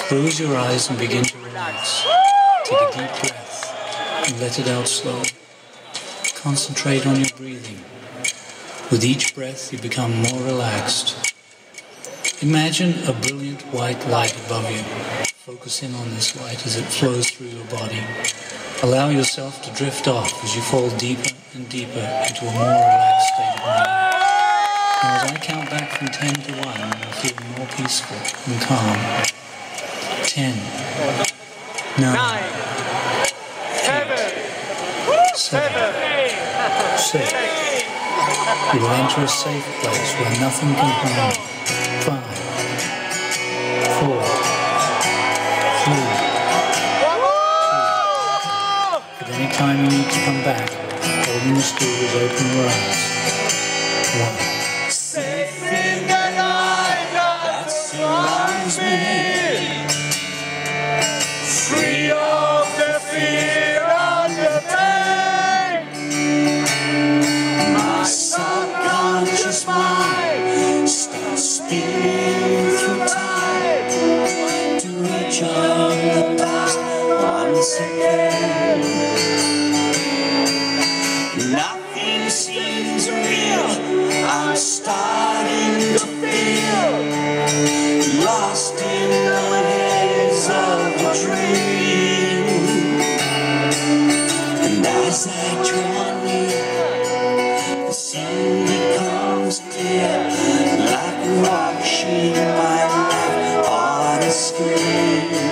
Close your eyes and begin to relax. Take a deep breath and let it out slowly. Concentrate on your breathing. With each breath, you become more relaxed. Imagine a brilliant white light above you. Focus in on this light as it flows through your body. Allow yourself to drift off as you fall deeper and deeper into a more relaxed state of mind. Now, as I count back from 10 to 1, you'll feel more peaceful and calm. 10, 9, 8, 7, 6. You will enter a safe place where nothing can harm you. 5, 4, 3, 2. At any time you need to come back, holding the stool, open your eyes. 1. Safe in the night that surrounds me, free of the fear and the pain. My subconscious mind starts spinning through time to rejoin the past once again. Nothing seems real, I'm starting to feel lost in the haze of a dream. And as I draw near, the scene becomes clear, like watching my life on a screen.